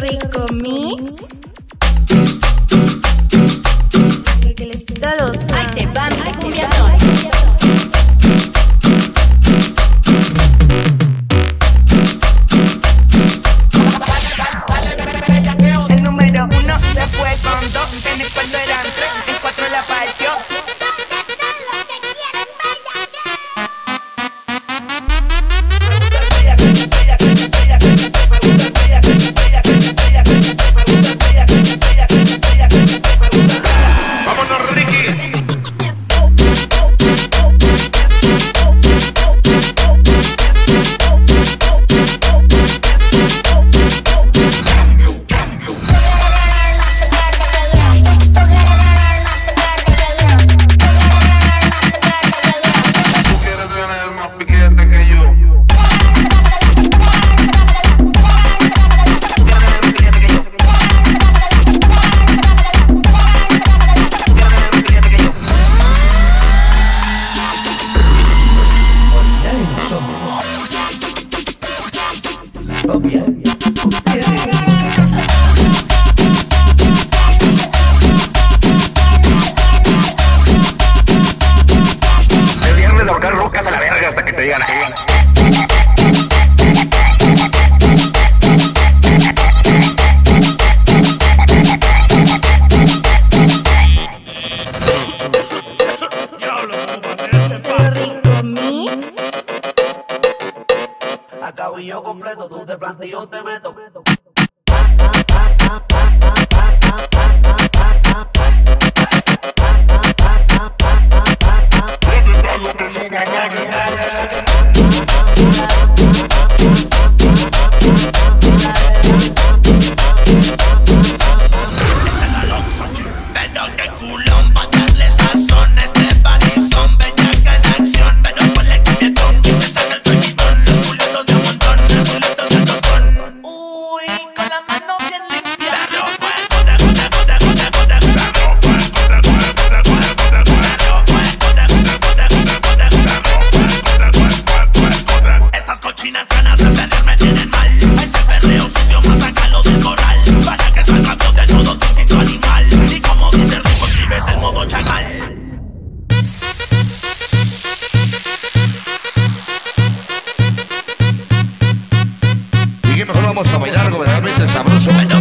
rico mix. Que les quita los... Ahí te va mi cumbiatón. El número 1 se fue con 2, ¿entiendes? Cuando eran 3, en 4 la partió. ¡Vámonos, Ricky! Tú quieres tener más piquete que yo. Originales no somos. La copia, ustedes. El viernes de ahorcar rocas a la verga hasta que te digan ahí. Qué rico mix. Acabo y yo completo, tú te plantas y yo te meto. Pero qué culón pa' darle sazón. Este parizón, bellaca en acción. Pero ponle cumbietón y se saca el toquitón. Los culitos de un montón, los culitos de tostón. Uy, con las manos bien limpias. Estas cochinas ganas de perder me tienen mal. Ese perreo sucio más sácalo del corral. Para que salga de todo tu instinto animal. Y como dice Rico, actives el modo chacal. Y que mejor vamos a bailar algo verdaderamente sabroso.